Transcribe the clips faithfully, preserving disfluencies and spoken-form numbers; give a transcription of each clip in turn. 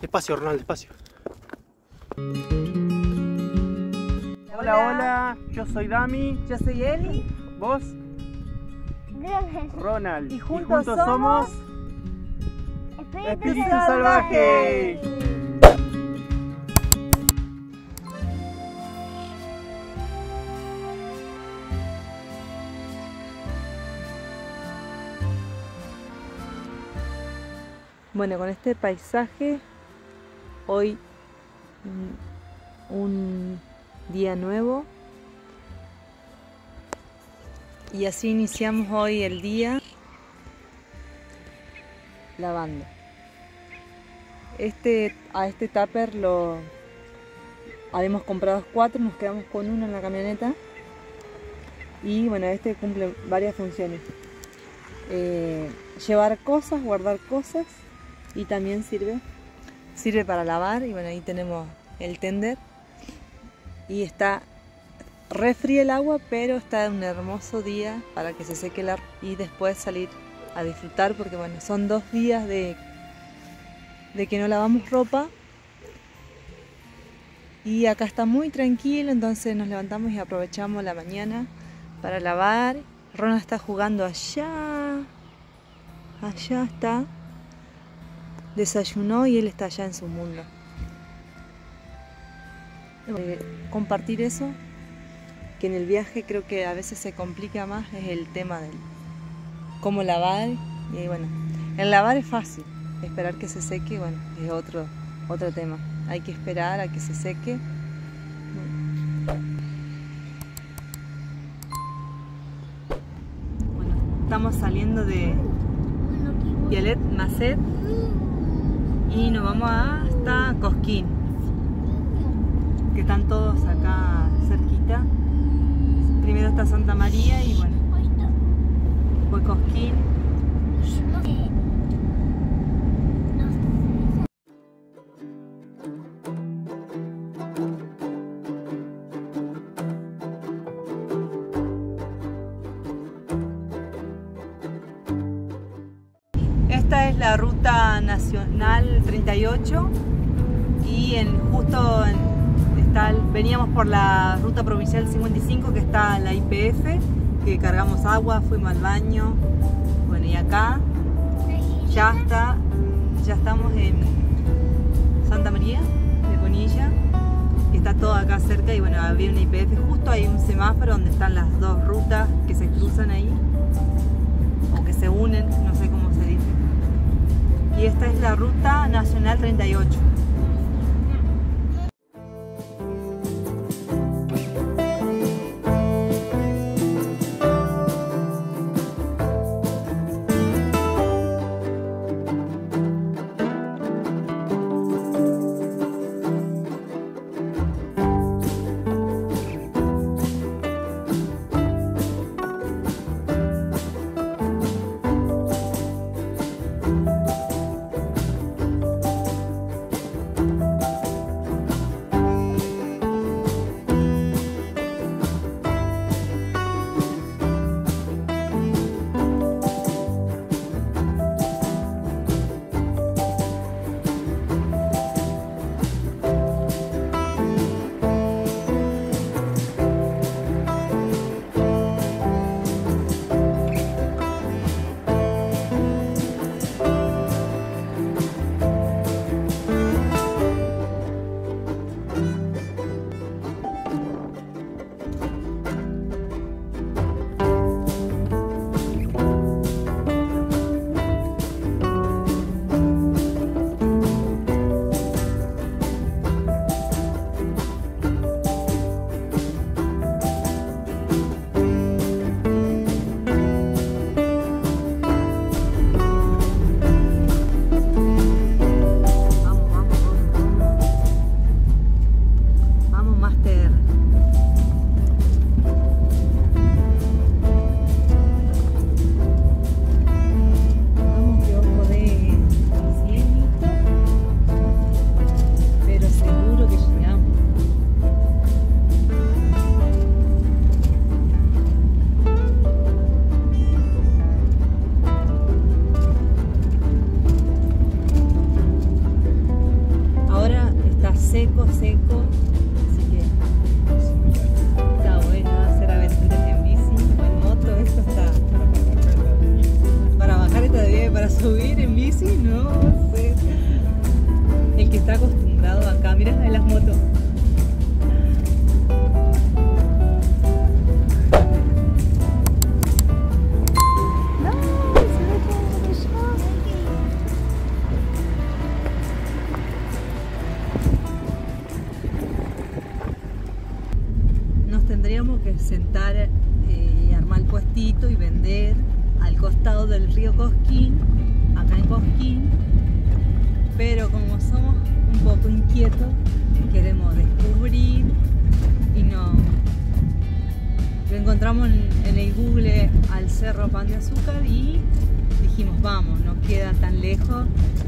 Despacio, Ronald, despacio. Hola, hola, yo soy Dami. Yo soy Eli. ¿Vos? Ronald. Y juntos, y juntos somos... Espíritu, Espíritu Salvaje. Salvaje. Bueno, con este paisaje, hoy un día nuevo y así iniciamos hoy el día lavando. Este, a este tupper lo habíamos comprado cuatro, nos quedamos con uno en la camioneta y bueno, este cumple varias funciones. Eh, llevar cosas, guardar cosas. Y también sirve, sirve para lavar. Y bueno, ahí tenemos el tender. Y está re fría el agua, pero está un hermoso día para que se seque el agua y después salir a disfrutar, porque bueno, son dos días de, de que no lavamos ropa. Y acá está muy tranquilo, entonces nos levantamos y aprovechamos la mañana para lavar. Rona está jugando allá. Allá está. Desayunó y él está allá en su mundo. Eh, compartir eso, que en el viaje creo que a veces se complica más, es el tema del cómo lavar. Y bueno, el lavar es fácil, esperar que se seque, bueno, es otro, otro tema. Hay que esperar a que se seque. Bueno, estamos saliendo de Violet Macet y nos vamos hasta Cosquín, que están todos acá cerquita. Primero está Santa María y bueno, después Cosquín. Esta es la ruta nacional treinta y ocho y en, justo en, está, veníamos por la ruta provincial cincuenta y cinco, que está la I P F, que cargamos agua, fuimos al baño. Bueno, y acá ya está, ya estamos en Santa María de Conilla, que está todo acá cerca. Y bueno, había una I P F, justo hay un semáforo donde están las dos rutas que se cruzan ahí, o que se unen, no sé cómo se dice. Y esta es la ruta nacional treinta y ocho. nos tendríamos que sentar eh, y armar el puestito y vender al costado del río Cosquín, acá en Cosquín, pero como somos un poco inquietos, queremos descubrir y no lo encontramos en, en el Google al Cerro Pan de Azúcar y dijimos vamos, no queda tan lejos.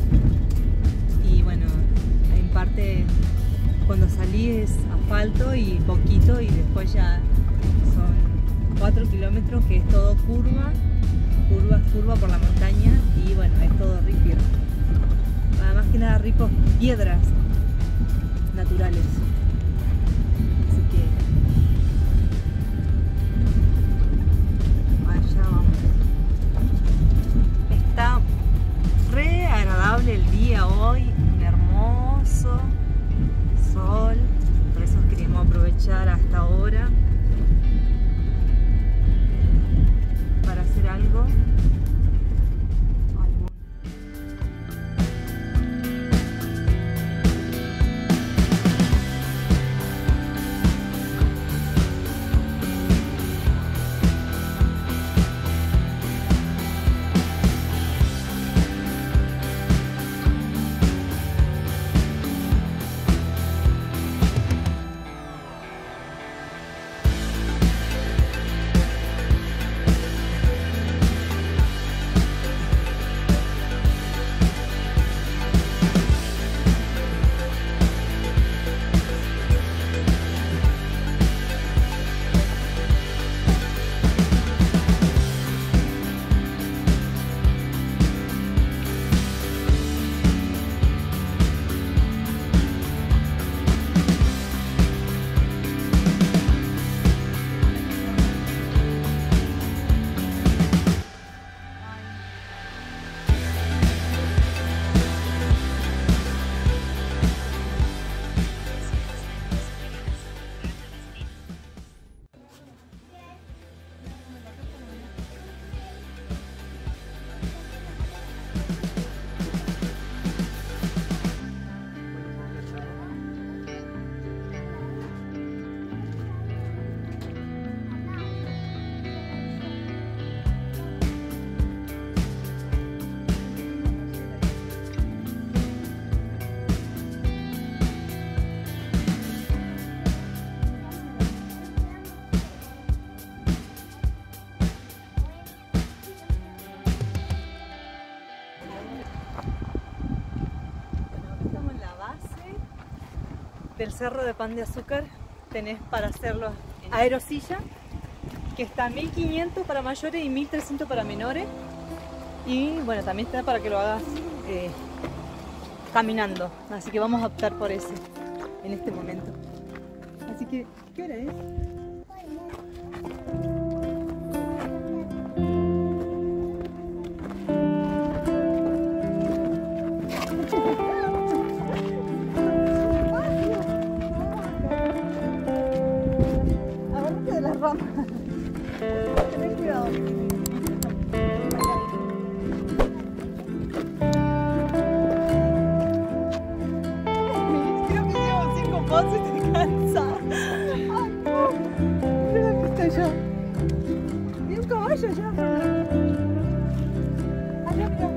Y bueno, en parte cuando salí es asfalto y poquito, y después ya son cuatro kilómetros que es todo curva, curva, curva por la montaña, y bueno, es todo ripio. Más que nada ricos piedras naturales. Así que allá vamos. Está re agradable el día hoy, un hermoso sol, por eso queremos aprovechar hasta ahora para hacer algo. Del Cerro de Pan de Azúcar tenés para hacerlo aerosilla, que está mil quinientos para mayores y mil trescientos para menores, y bueno, también está para que lo hagas eh, caminando, así que vamos a optar por ese en este momento. Así que, ¿qué hora es? Ten cuidado. Creo que llevo cinco pasos y te cansa. Ay, no. Mira la pista allá. Y un caballo allá. Allá, mira.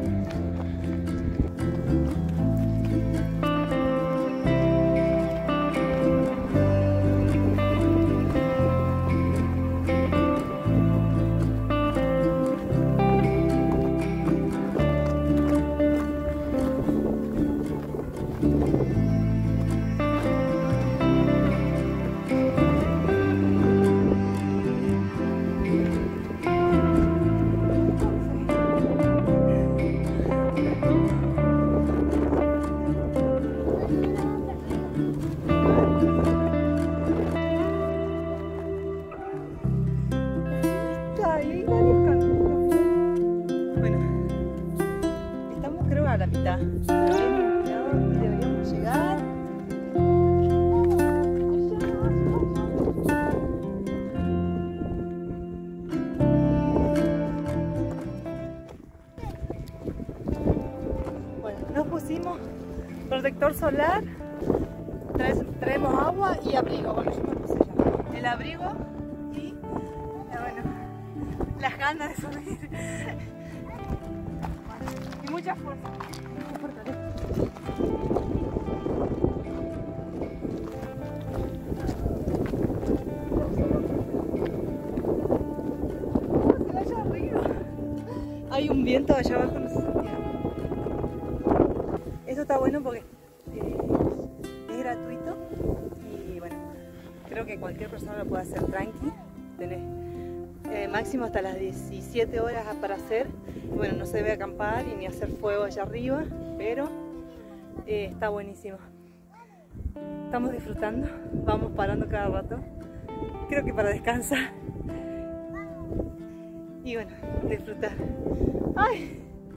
A la mitad, y deberíamos llegar. Bueno, nos pusimos protector solar, traemos agua y abrigo. Bueno, yo me puse ya. el abrigo y bueno, las ganas de subir. Y mucha fuerza. Hay un viento allá abajo, no se sentía. Esto está bueno porque eh, es gratuito y bueno, creo que cualquier persona lo puede hacer tranqui. Tenés eh, máximo hasta las diecisiete horas para hacer. Y bueno, no se debe acampar y ni hacer fuego allá arriba, pero eh, está buenísimo. Estamos disfrutando, vamos parando cada rato. Creo que para descansar. Y bueno, disfrutar. ¡Ay!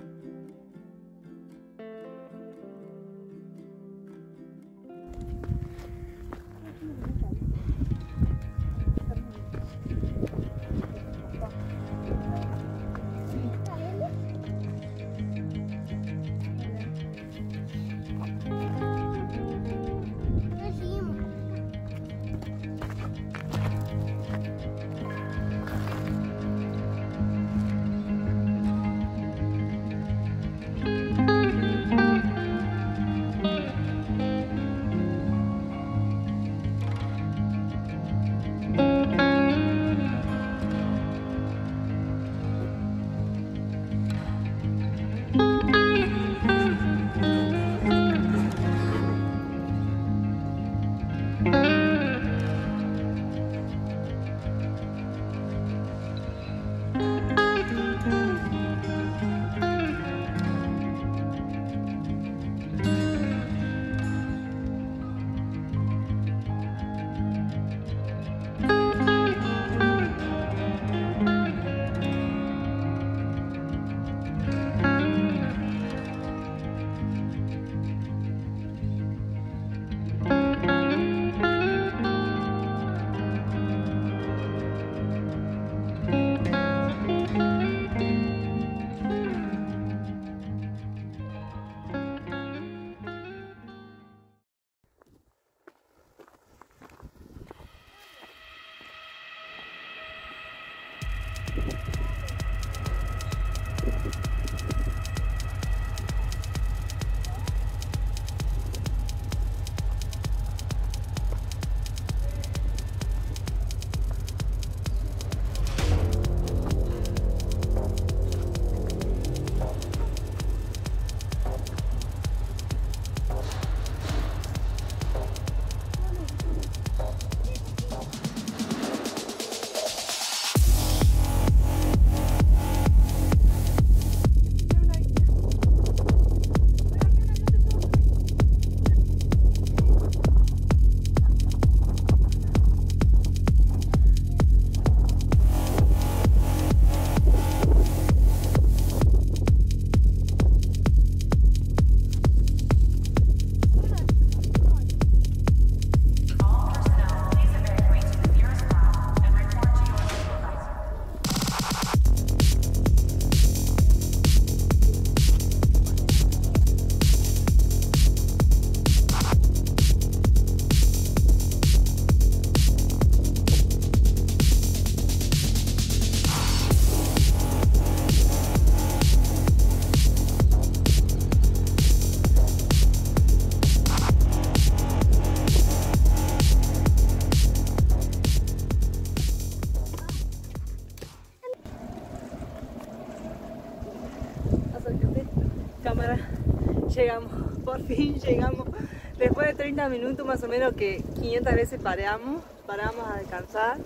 Cámara, llegamos, por fin llegamos. Después de treinta minutos más o menos que quinientas veces paramos, paramos a descansar.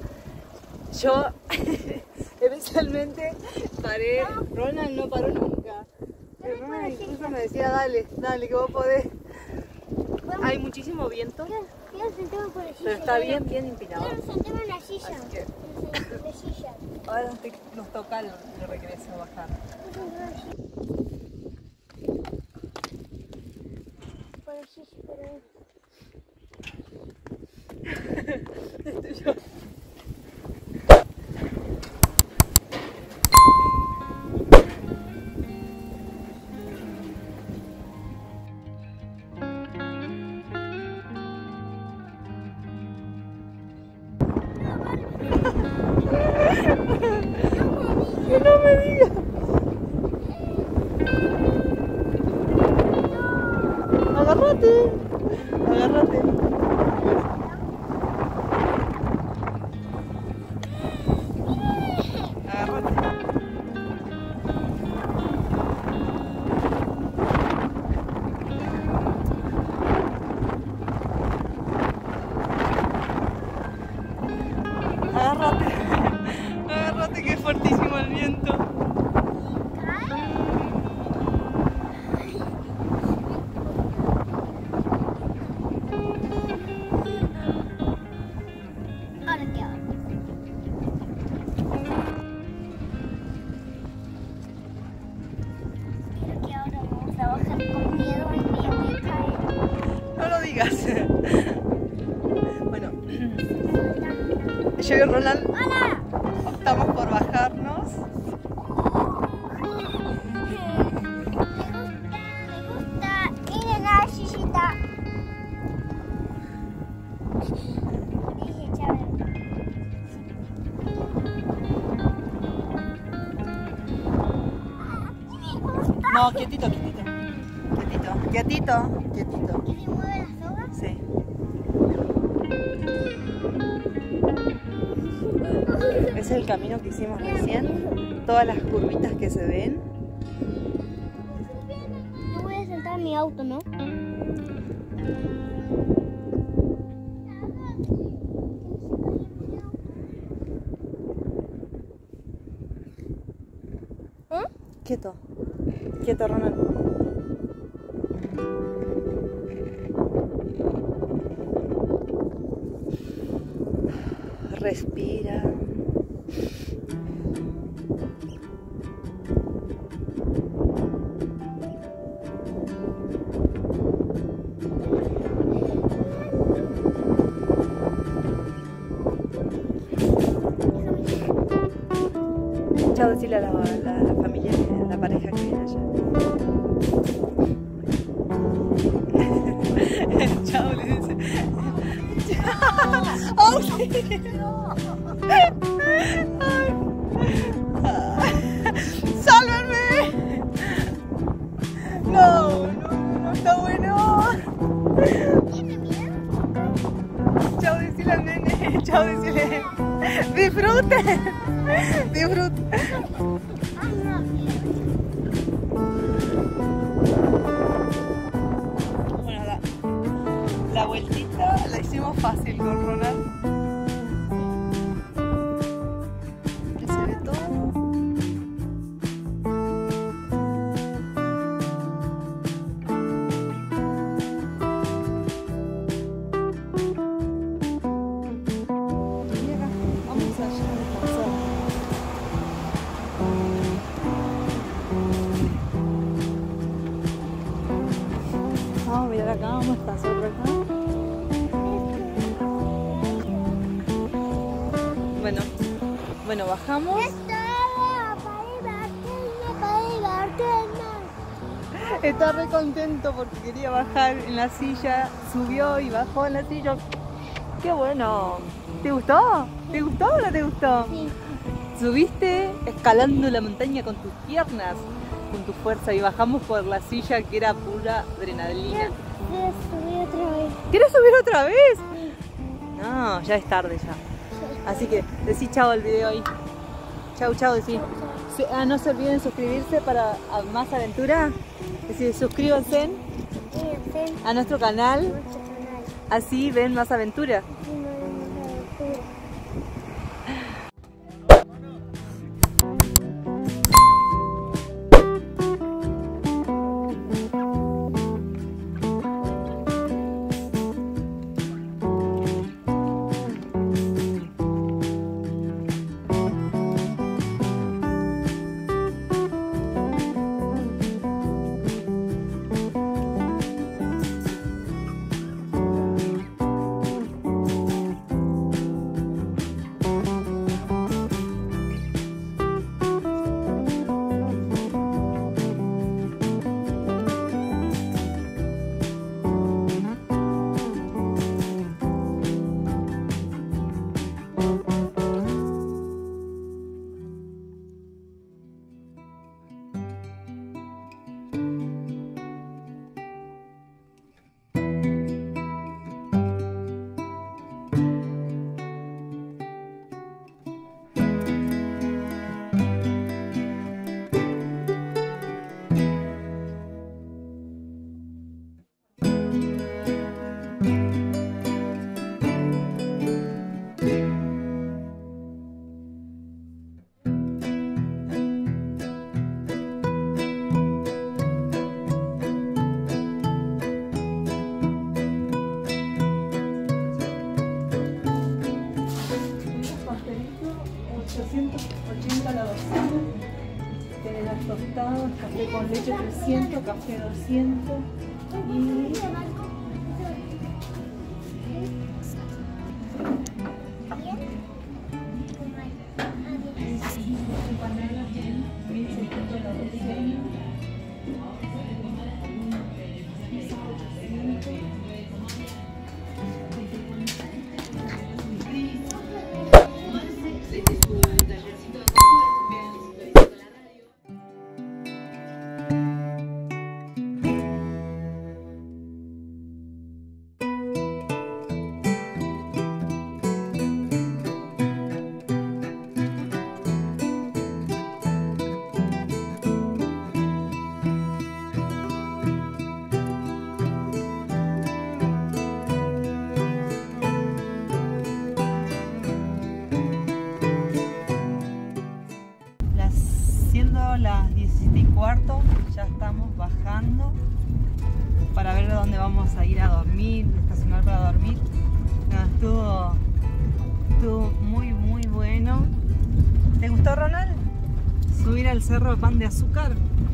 Yo especialmente paré, Ronald no paró nunca. Ronald incluso me decía, dale, dale, que vos podés. Hay muchísimo viento, pero está bien, bien empinado. Así que ahora nos, te, nos toca el, el regreso bajar. Estoy yo. No me digas. Agárrate. Agárrate. Agárrate. Agárrate. Agárrate que es fuertísimo el viento. Ahora qué hago. Creo que ahora vamos a bajar con miedo y me voy a caer. No lo digas. Bueno, yo y Ronald ¡Hola! optamos por bajarnos. Me gusta ir en la sillita. Dije, Chávez. No, quietito, quietito. Quietito, quietito, quietito. ¿Y se mueven las sogas? Sí. Es el camino que hicimos recién. Todas las curvitas que se ven. Yo voy a sentar en mi auto, ¿no? ¿Eh? Quieto. Quieto, Ronald. Respira. Chao, decirle a la, la, la familia, a la pareja que viene allá. Chao, le dice. ¡Oh, sí! ¡Sálvenme! No, no, no está bueno. Chao, decirle al nene. Chao, decirle. Disfruten. Disfruten. Bueno, la, la vueltita la hicimos fácil con Ronald. Que se ve todo. Mira acá, vamos allá a descansar. Vamos a mirar acá, vamos a descansar por acá. Bueno, bueno, bajamos. Está re contento porque quería bajar en la silla, subió y bajó en la silla. ¡Qué bueno! ¿Te gustó? ¿Te gustó o no te gustó? Sí. Subiste escalando la montaña con tus piernas, con tu fuerza, y bajamos por la silla que era pura adrenalina. Voy a subir otra vez. ¿Quieres subir otra vez? No, ya es tarde ya. Así que decí chao al video ahí. Chau, chau, decí. Se- ah, no se olviden suscribirse para a- más aventura. Decí, suscríbanse Fíjense a nuestro canal, en nuestro canal. así ven más aventura. Y no vemos la aventura. ochocientos ochenta la docena. Tiene las tostadas, café con leche trescientos, café doscientos y mil seiscientos la docena. Siendo las diecisiete y cuarto, ya estamos bajando para ver a dónde vamos a ir a dormir, estacionar para dormir. No, estuvo, estuvo muy muy bueno. ¿Te gustó, Ronald? Subir al cerro de Pan de Azúcar.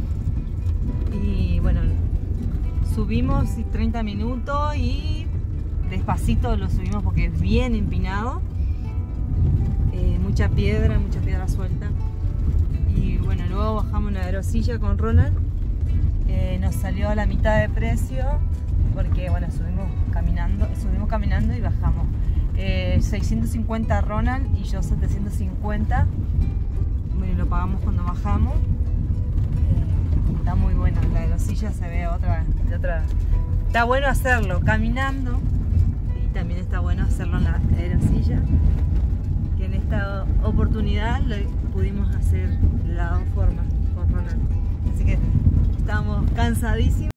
Y bueno, subimos treinta minutos y despacito lo subimos porque es bien empinado. Eh, mucha piedra, mucha piedra suelta. Y bueno, luego bajamos la aerosilla con Ronald. Eh, nos salió a la mitad de precio porque bueno, subimos caminando, subimos caminando y bajamos. Eh, seiscientos cincuenta Ronald y yo setecientos cincuenta. Bueno, lo pagamos cuando bajamos. Eh, está muy bueno, la aerosilla se ve otra, de otra. Está bueno hacerlo caminando y también está bueno hacerlo en la aerosilla. Que en esta oportunidad lo pudimos hacer de las dos formas con Ronald. Así que estamos cansadísimos.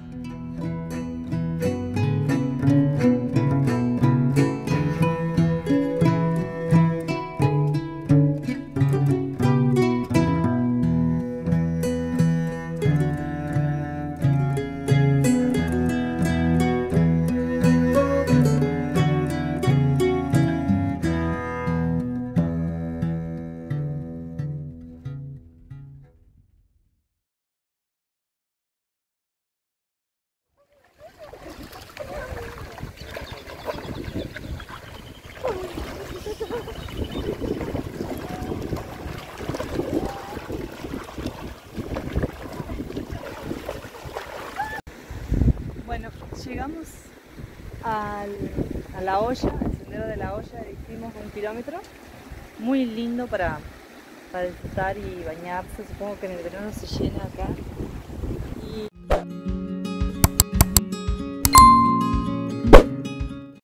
Bueno, llegamos al, a la olla, al sendero de la olla, hicimos un kilómetro, muy lindo para, para disfrutar y bañarse. Supongo que en el verano se llena acá.